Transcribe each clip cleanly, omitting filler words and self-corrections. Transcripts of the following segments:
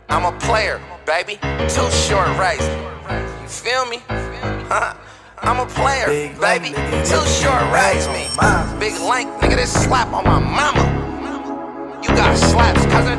I'm a player, baby. Too short race. You feel me? I'm a player, baby. Too short race me. Big length, nigga, this slap on my mama. You got slaps, cousin.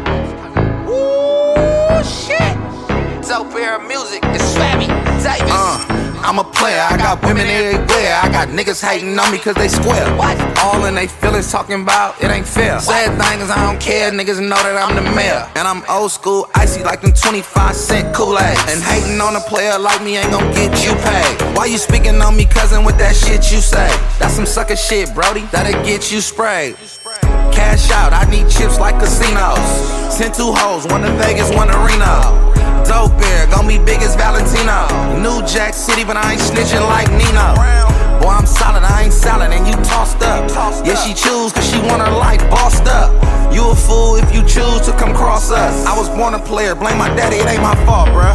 Woo, shit. Dope air music, it's Fabby Davis. I'm a player, I got women everywhere. I got niggas hating on me cause they square. What? All in they feelings talking about it ain't fair. Sad thing is I don't care, niggas know that I'm the mayor. And I'm old school, icy like them 25-cent Kool-Aid. And hating on a player like me ain't gon' get you paid. Why you speaking on me, cousin, with that shit you say? That's some sucker shit, brody, that'll get you sprayed. Cash out, I need chips like casinos. Send 2 hoes, one to Vegas, one to Reno. Dope air, gon' be big as Valentino. New Jack City, but I ain't snitching like Nino. Boy, I'm solid, I ain't solid, and you tossed up. Yeah, she choose cause she want her life bossed up. You a fool if you choose to come cross us. I was born a player, blame my daddy, it ain't my fault, bruh.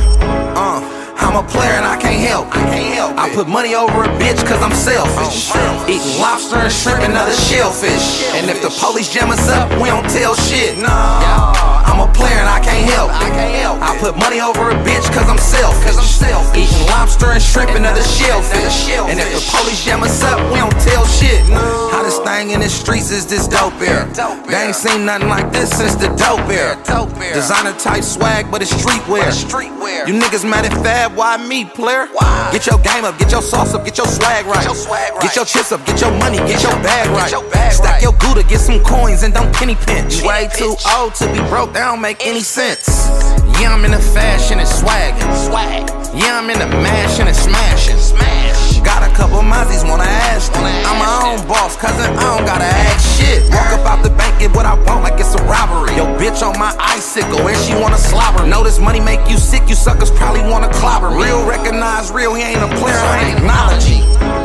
I'm a player and I can't help. I put money over a bitch cause I'm selfish. Eating lobster and shrimp and other shellfish. And if the police jam us up, we don't tell shit. No, I'm a player and I can't help. I put money over a bitch cause I'm selfish. Eating lobster and shrimp and other shellfish. And if the police jam us up, we don't tell shit. Hottest thing in the streets is this dope air. They ain't seen nothing like this since the dope air. Designer type swag, but it's streetwear. You niggas mad at Fab, why me, player? Get your game up, get your sauce up, get your swag right. Get your chips up, get your money, get your bag right. Stack your Gouda, get some coins and don't penny pinch. You way too old to be broke, that don't make any sense. Yeah, I'm in the fashion and swaggin'. Yeah, I'm in the mashin' and smashin'. Got a couple mozzies, wanna ask them. I'm my own boss, cousin, I don't gotta ask shit. Walk up out the bank, get what I want like it's a robbery. Yo, bitch on my icicle and she wanna slobber. Know this money make you sick, you suckers probably wanna clobber me. Real recognize real, he ain't a player, I ain't acknowledging.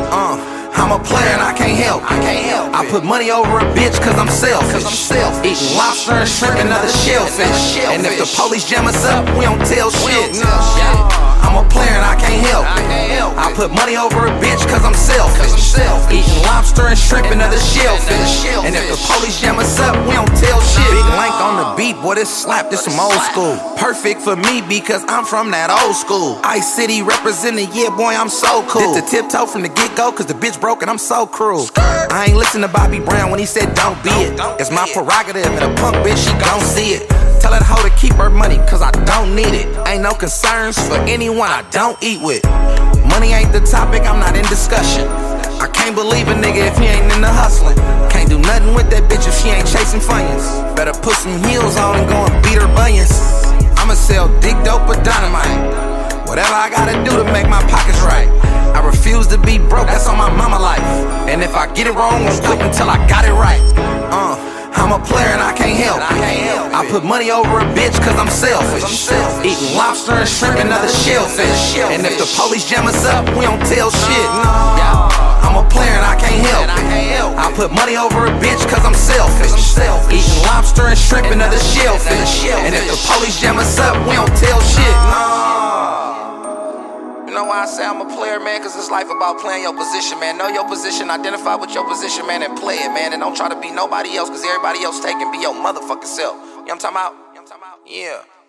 I'm a player and I can't help. I put money over a bitch cause I'm selfish. Eating lobster and shrimp and other shellfish. And if the police jam us up, we don't tell shit. I'm a player and I can't help. I put money over a bitch cause I'm selfish. Eating lobster and shrimp and other shellfish. And if the police jam us up, we don't tell shit. Big length on the beat, boy, this slap, this some old school. Perfect for me because I'm from that old school. Ice City representing, yeah, boy, I'm so cool. Did the tiptoe from the get-go cause the bitch broke and I'm so cruel. I ain't listen to Bobby Brown when he said don't be it. It's my prerogative and a punk bitch, she gon' see it. Tell that hoe to keep her money cause I don't need it. Ain't no concerns for anyone I don't eat with. Money ain't the topic, I'm not in discussion. I can't believe a nigga if he ain't in the hustling. Can't do nothing with that bitch if she ain't chasing funyuns. Better put some heels on and go and beat her bunions. I'ma sell dick dope or dynamite. Whatever I gotta do to make my pockets right. I refuse to be broke, that's on my mama life. And if I get it wrong, won't quit until I got it right. I'm a player and I can't help. I put money over a bitch cause I'm selfish. Eating lobster and shrimp and other shellfish. And if the police jam us up, we don't tell shit. I'm a player and I can't help. I put money over a bitch cause I'm selfish. Eating lobster and shrimp and other shellfish. And if the police jam us up, we don't tell shit. You know why I say I'm a player, man? Cause it's life about playing your position, man. Know your position, identify with your position, man, and play it, man. And don't try to be nobody else, cause everybody else taking. Be your motherfucking self. You know what I'm talking about? Yeah.